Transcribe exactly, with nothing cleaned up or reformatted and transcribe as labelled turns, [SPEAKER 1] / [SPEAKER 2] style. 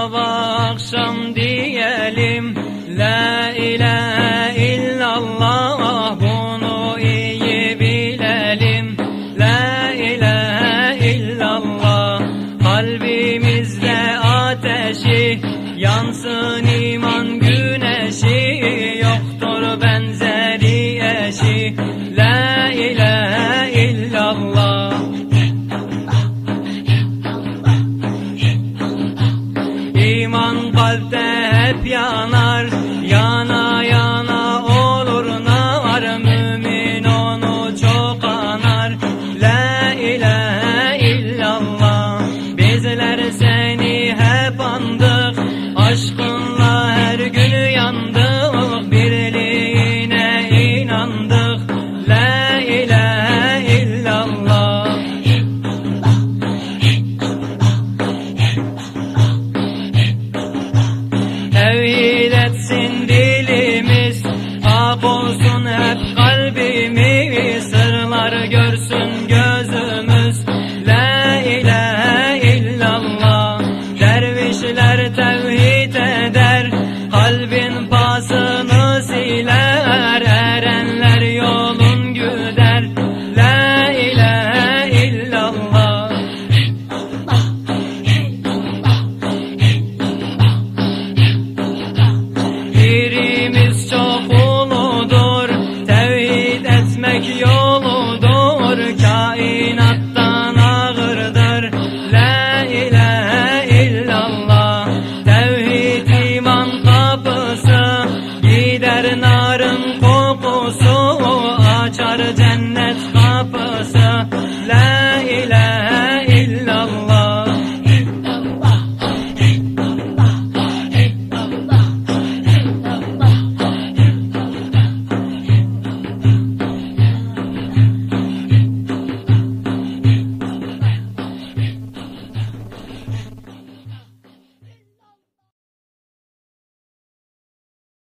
[SPEAKER 1] sabah akşam diyelim La ilahe illallah, bunu iyi bilelim. La ilahe illallah, kalbimizde ateşi yansın iman güneşi, yoktur benzeri eşi. La ilahe illallah. İman kalpte hep yanar, yana yana olur nar, mümin onu çok anar. La ilahe illallah, bizler seni hep andık, aşkınla her gün yandık, birliğine inandık. La ilahe illallah. Tevhid etsin dilimiz, ak olsun hep kalbimiz, sırlar görsün gözümüz. La ilahe illallah, dervişler tevhid eder, kalbin pasını siler, erenler yolun güder. La ilahe illallah. Birimiz çok uludur, tevhid etmek yoludur, kainattan ağırdır. La ilahe illallah, tevhid iman kapısı, gider narın kokusu, açar cennet kapısı.